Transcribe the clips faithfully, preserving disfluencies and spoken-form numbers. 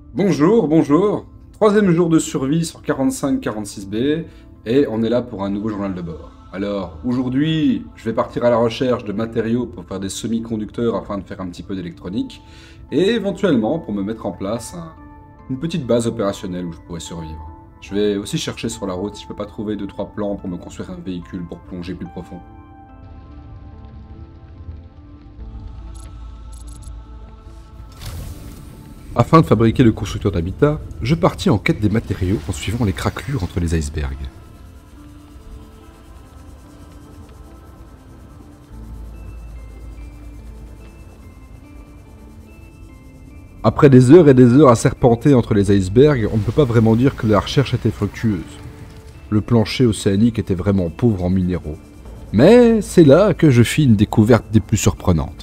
Bonjour, bonjour. Troisième jour de survie sur quarante-cinq quarante-six B et on est là pour un nouveau journal de bord. Alors, aujourd'hui, je vais partir à la recherche de matériaux pour faire des semi-conducteurs afin de faire un petit peu d'électronique et éventuellement pour me mettre en place un- une petite base opérationnelle où je pourrais survivre. Je vais aussi chercher sur la route si je peux pas trouver deux trois plans pour me construire un véhicule pour plonger plus profond. Afin de fabriquer le constructeur d'habitat, je partis en quête des matériaux en suivant les craquelures entre les icebergs. Après des heures et des heures à serpenter entre les icebergs, on ne peut pas vraiment dire que la recherche était fructueuse. Le plancher océanique était vraiment pauvre en minéraux. Mais c'est là que je fis une découverte des plus surprenantes.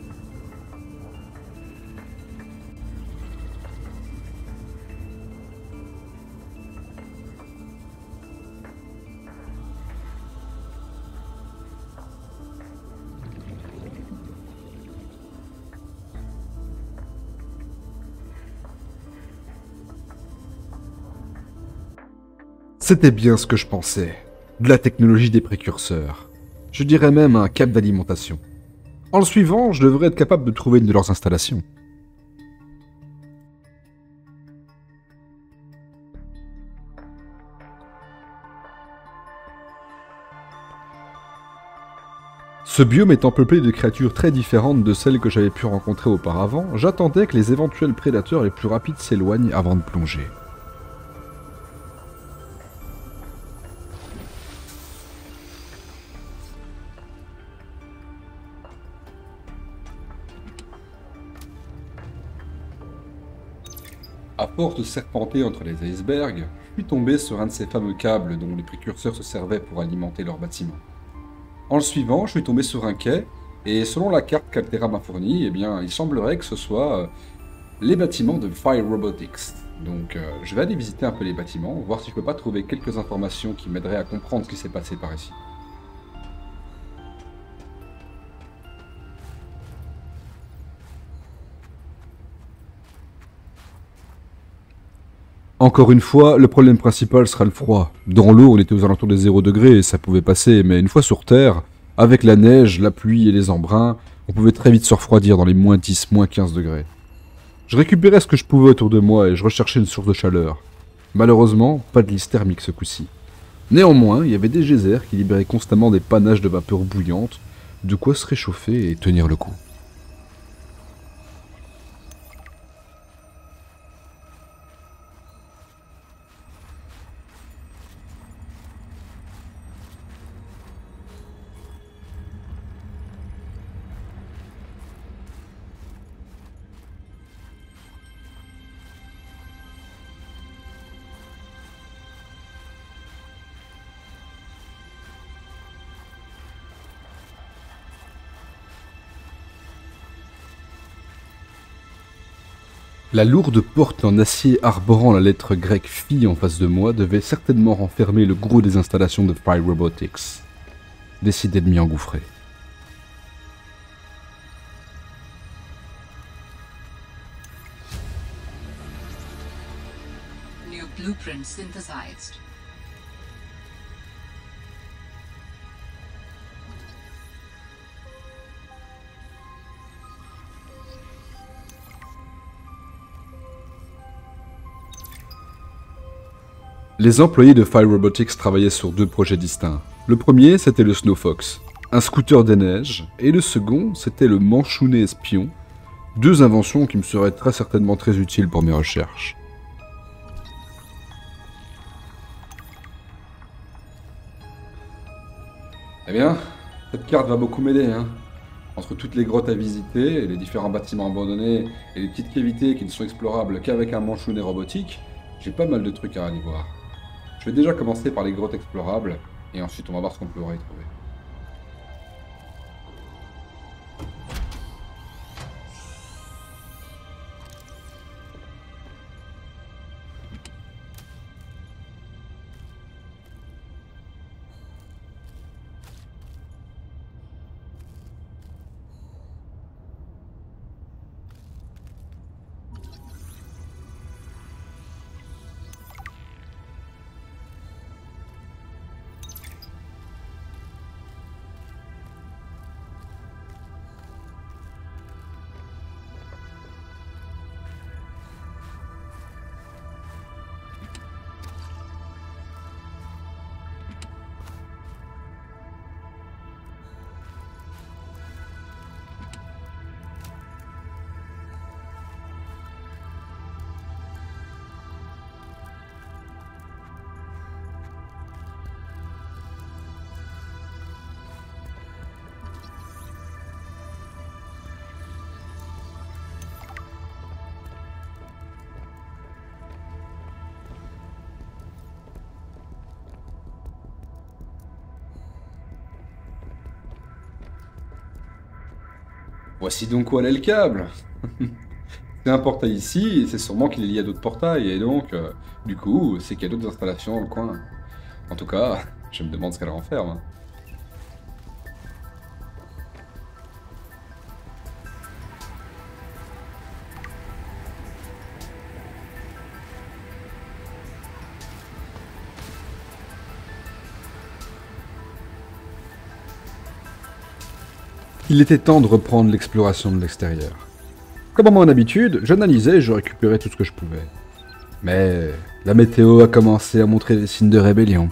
C'était bien ce que je pensais. De la technologie des précurseurs. Je dirais même un câble d'alimentation. En le suivant, je devrais être capable de trouver une de leurs installations. Ce biome étant peuplé de créatures très différentes de celles que j'avais pu rencontrer auparavant, j'attendais que les éventuels prédateurs les plus rapides s'éloignent avant de plonger. À force de serpenter entre les icebergs, je suis tombé sur un de ces fameux câbles dont les précurseurs se servaient pour alimenter leurs bâtiments. En le suivant, je suis tombé sur un quai, et selon la carte qu'Altera m'a fournie, eh bien, il semblerait que ce soit euh, les bâtiments de Fire Robotics. Donc, euh, je vais aller visiter un peu les bâtiments, voir si je peux pas trouver quelques informations qui m'aideraient à comprendre ce qui s'est passé par ici. Encore une fois, le problème principal sera le froid. Dans l'eau, on était aux alentours des zéro degrés et ça pouvait passer, mais une fois sur Terre, avec la neige, la pluie et les embruns, on pouvait très vite se refroidir dans les moins dix, moins quinze degrés. Je récupérais ce que je pouvais autour de moi et je recherchais une source de chaleur. Malheureusement, pas de lisse thermique ce coup-ci. Néanmoins, il y avait des geysers qui libéraient constamment des panaches de vapeur bouillante, de quoi se réchauffer et tenir le coup. La lourde porte en acier arborant la lettre grecque phi en face de moi devait certainement renfermer le gros des installations de Fire Robotics. Décidé de m'y engouffrer. New blueprint synthesized. Les employés de Fire Robotics travaillaient sur deux projets distincts. Le premier, c'était le Snow Fox, un scooter des neiges, et le second, c'était le Manchounet Espion, deux inventions qui me seraient très certainement très utiles pour mes recherches. Eh bien, cette carte va beaucoup m'aider, hein. Entre toutes les grottes à visiter, les différents bâtiments abandonnés et les petites cavités qui ne sont explorables qu'avec un manchounet robotique, j'ai pas mal de trucs à aller voir. Je vais déjà commencer par les grottes explorables, et ensuite on va voir ce qu'on pourra y trouver. Voici donc où allait le câble. C'est un portail ici, et c'est sûrement qu'il est lié à d'autres portails, et donc, euh, du coup, c'est qu'il y a d'autres installations dans le coin. En tout cas, je me demande ce qu'elle renferme. Hein. Il était temps de reprendre l'exploration de l'extérieur. Comme à mon habitude, j'analysais et je récupérais tout ce que je pouvais. Mais la météo a commencé à montrer des signes de rébellion.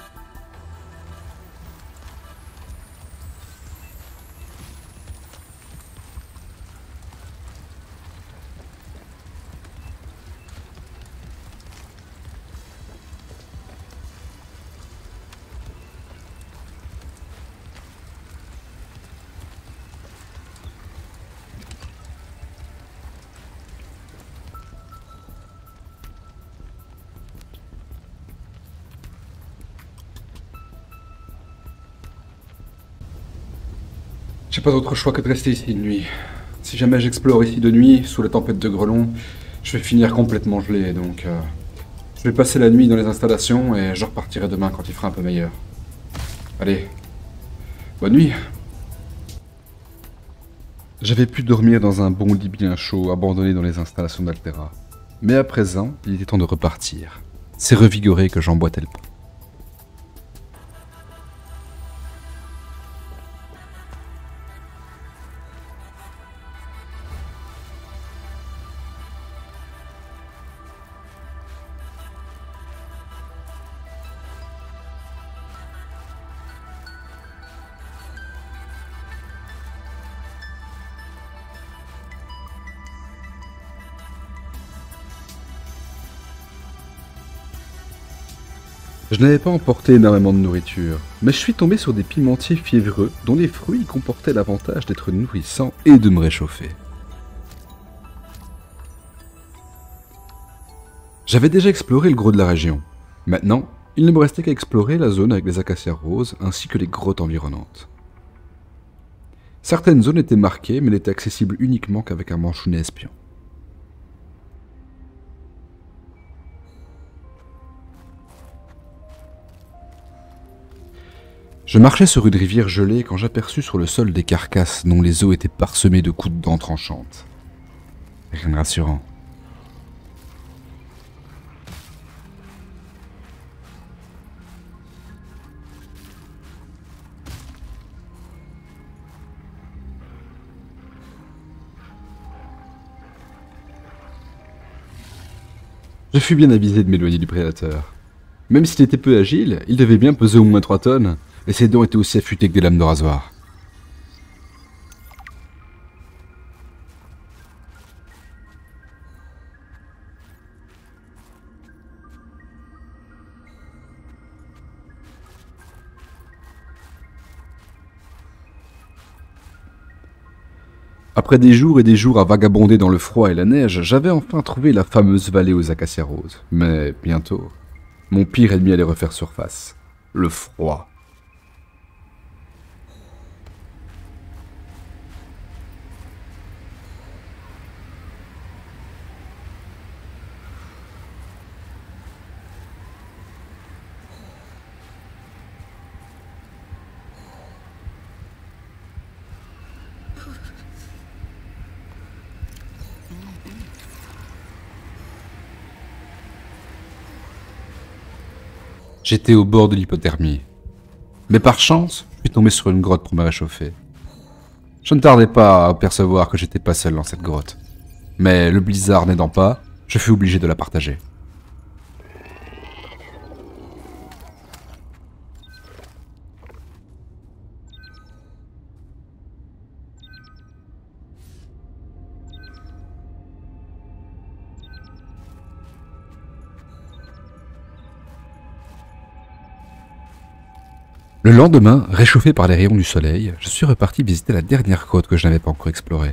J'ai pas d'autre choix que de rester ici de nuit. Si jamais j'explore ici de nuit, sous la tempête de grelon, je vais finir complètement gelé, donc... euh, je vais passer la nuit dans les installations et je repartirai demain quand il fera un peu meilleur. Allez, bonne nuit. J'avais pu dormir dans un bon lit bien chaud, abandonné dans les installations d'Altera. Mais à présent, il était temps de repartir. C'est revigoré que j'emboîtais le pas. Je n'avais pas emporté énormément de nourriture, mais je suis tombé sur des pimentiers fiévreux dont les fruits comportaient l'avantage d'être nourrissants et de me réchauffer. J'avais déjà exploré le gros de la région. Maintenant, il ne me restait qu'à explorer la zone avec les acacias roses ainsi que les grottes environnantes. Certaines zones étaient marquées mais n'étaient accessibles uniquement qu'avec un manchounet espion. Je marchais sur une rivière gelée quand j'aperçus sur le sol des carcasses dont les os étaient parsemés de coups de dents tranchantes. Rien de rassurant. Je fus bien avisé de m'éloigner du prédateur. Même s'il était peu agile, il devait bien peser au moins trois tonnes, et ses dents étaient aussi affûtées que des lames de rasoir. Après des jours et des jours à vagabonder dans le froid et la neige, j'avais enfin trouvé la fameuse vallée aux acacias roses. Mais bientôt, mon pire ennemi allait refaire surface. Le froid. J'étais au bord de l'hypothermie. Mais par chance, je suis tombé sur une grotte pour me réchauffer. Je ne tardais pas à apercevoir que j'étais pas seul dans cette grotte. Mais le blizzard n'aidant pas, je fus obligé de la partager. Le lendemain, réchauffé par les rayons du soleil, je suis reparti visiter la dernière grotte que je n'avais pas encore explorée.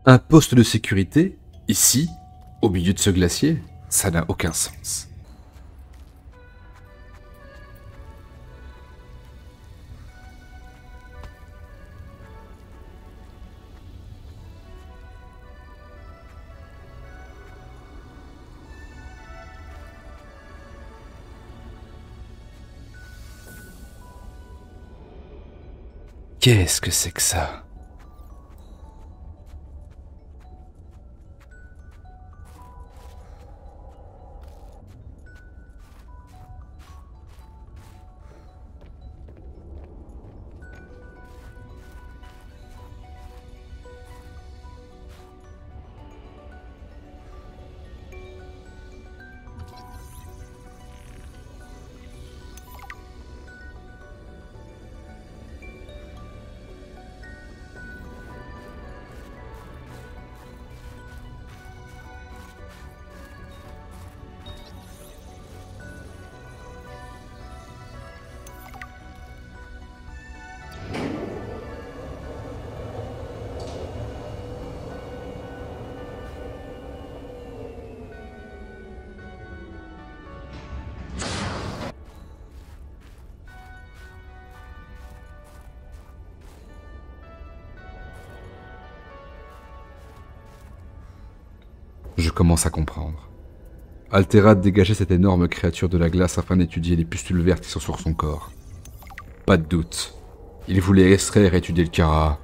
Un poste de sécurité, ici, au milieu de ce glacier, ça n'a aucun sens. Qu'est-ce que c'est que ça? Je commence à comprendre. Alterad dégageait cette énorme créature de la glace afin d'étudier les pustules vertes qui sont sur son corps. Pas de doute. Il voulait extraire et étudier le Kara.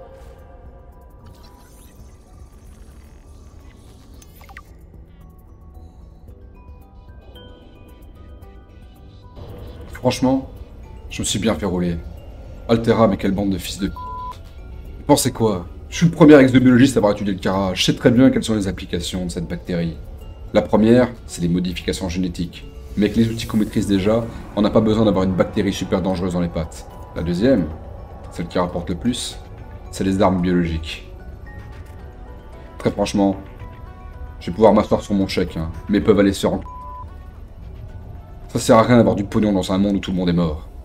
Franchement, je me suis bien fait rouler. Altera, mais quelle bande de fils de... Vous pensez quoi? Je suis le premier exobiologiste à avoir étudié le Kara. Je sais très bien quelles sont les applications de cette bactérie. La première, c'est les modifications génétiques. Mais avec les outils qu'on maîtrise déjà, on n'a pas besoin d'avoir une bactérie super dangereuse dans les pattes. La deuxième, celle qui rapporte le plus, c'est les armes biologiques. Très franchement, je vais pouvoir m'asseoir sur mon chèque, hein, mais ils peuvent aller se faire en... Ça sert à rien d'avoir du pognon dans un monde où tout le monde est mort.